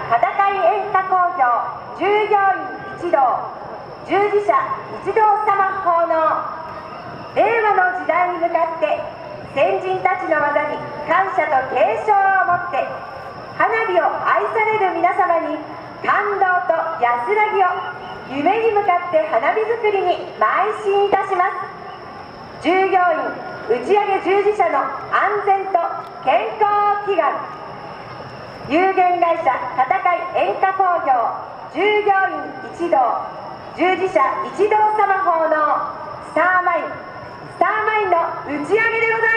片貝演歌工業従業員一同、従事者一同様奉納。令和の時代に向かって先人たちの技に感謝と敬称を持って、花火を愛される皆様に感動と安らぎを、夢に向かって花火作りに邁進いたします。従業員、打ち上げ従事者の安全と健康を祈願。有限会社片貝演歌工業従業員一同、従事者一同様奉納。スターマインの打ち上げでございます。